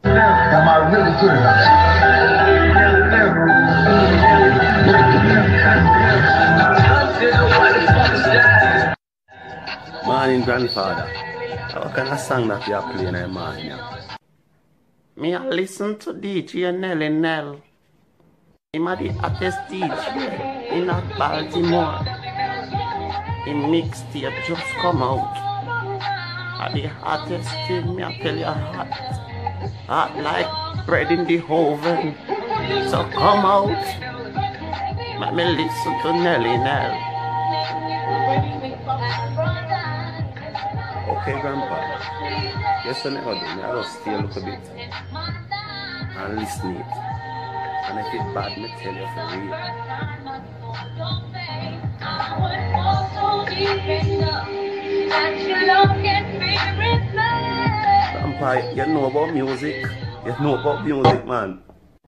Am I really good enough? Morning, grandfather. What kind of song that you are playing in morning? Me I listen to DJ Nelly Nell. Him a the hottest DJ in Baltimore. Him mixtape just come out. And the hottest thing, me I tell you, hot like bread in the oven. So come out, let me listen to Nelly Nell. Okay, Grandpa. Yes, I never do. I just stay a little bit and listen it. And if it's bad, me tell you for real. Grandpa, you know about music. You know about music, man.